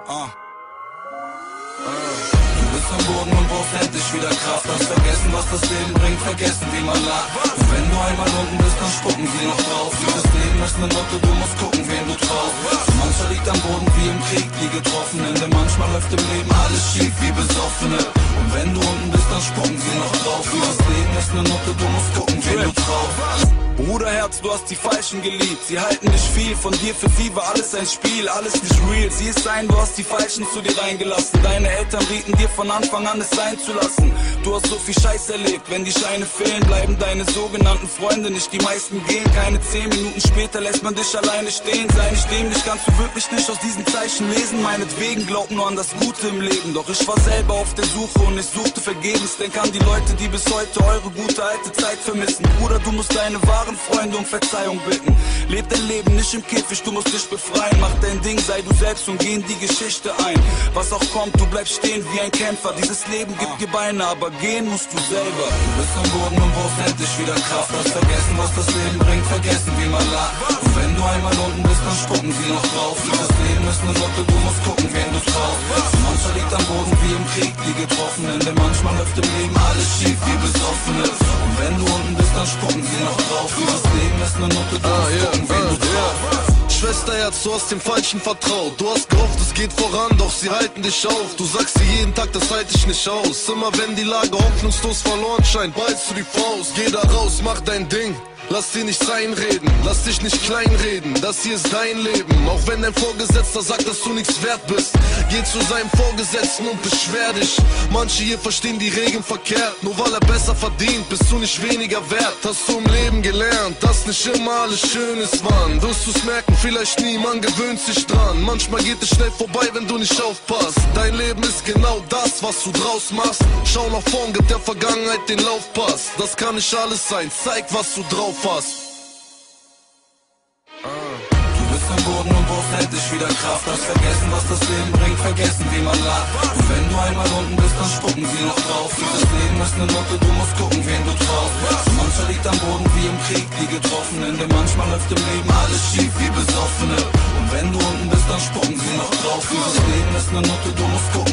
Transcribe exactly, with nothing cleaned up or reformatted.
Ah. Du bist am Boden und brauchst endlich wieder Kraft. Hast vergessen, was das Leben bringt, vergessen, wie man lacht. Und wenn du einmal unten bist, dann spucken sie noch drauf. Dieses Leben ist ne Note, du musst gucken, wen du traust. Mancher liegt am Boden wie im Krieg, die Getroffenen. Denn manchmal läuft im Leben alles schief wie Besoffene. Und wenn du unten bist, dann spucken sie noch drauf. Dieses Leben ist ne Note, du musst gucken, wen du traust. Bruderherz, du hast die Falschen geliebt. Sie halten dich viel, von dir für sie war alles ein Spiel, alles nicht real. Sieh es sein, du hast die Falschen zu dir reingelassen. Deine Eltern rieten dir von Anfang an, es sein zu lassen. Du hast so viel Scheiß erlebt, wenn die Scheine fehlen, bleiben deine sogenannten Freunde nicht. Die meisten gehen, keine zehn Minuten später lässt man dich alleine stehen. Sei nicht dämlich, kannst du wirklich nicht aus diesen Zeichen lesen. Meinetwegen, glaub nur an das Gute im Leben. Doch ich war selber auf der Suche und ich suchte vergebens. Denk an die Leute, die bis heute eure gute alte Zeit vermissen. Bruder, du musst deine wahren Freunde um Verzeihung bitten. Leb dein Leben nicht im Käfig, du musst dich befreien. Mach dein Ding, sei du selbst und geh in die Geschichte ein. Was auch kommt, du bleibst stehen wie ein Kämpfer. Dieses Leben gibt dir Beine, aber gehen musst du selber. Du bist am Boden und brauchst endlich wieder Kraft. Hast vergessen, was das Leben bringt, vergessen, wie man lacht. Und wenn du einmal unten bist, dann spucken sie noch drauf. Dieses Leben ist ne Note, du musst gucken, wen du traust. Mancher liegt am Boden wie im Krieg, die Getroffenen. Denn manchmal läuft im Leben alles schief wie Besoffene. Und wenn du unten bist, dann spucken sie noch drauf. Dieses Leben ist ne Note, du musst gucken, wen du traust. Schwesterherz, du hast dem Falschen vertraut. Du hast gehofft, es geht voran, doch sie halten dich auf. Du sagst dir jeden Tag, das halte ich nicht aus. Immer wenn die Lage hoffnungslos verloren scheint, ballst du die Faust. Geh da raus, mach dein Ding. Lass dir nicht reinreden, lass dich nicht kleinreden, das hier ist dein Leben. Auch wenn dein Vorgesetzter sagt, dass du nichts wert bist, geh zu seinem Vorgesetzten und beschwer dich. Manche hier verstehen die Regeln verkehrt, nur weil er besser verdient, bist du nicht weniger wert. Hast du im Leben gelernt, dass nicht immer alles schön ist, Mann. Wirst du's merken, vielleicht nie, man gewöhnt sich dran. Manchmal geht es schnell vorbei, wenn du nicht aufpasst. Dein Leben ist genau das, was du draus machst. Schau nach vorn, gib der Vergangenheit den Laufpass. Das kann nicht alles sein, zeig, was du drauf hast. Du bist am Boden und brauchst endlich wieder Kraft. Hast vergessen, was das Leben bringt, vergessen, wie man lacht. Und wenn du einmal unten bist, dann spucken sie noch drauf. Dieses Leben ist ne Note, du musst gucken, wen du traust. Mancher liegt am Boden wie im Krieg, die Getroffenen. Denn manchmal läuft im Leben alles schief wie Besoffene. Und wenn du unten bist, dann spucken sie noch drauf. Dieses Leben ist ne Note, du musst gucken.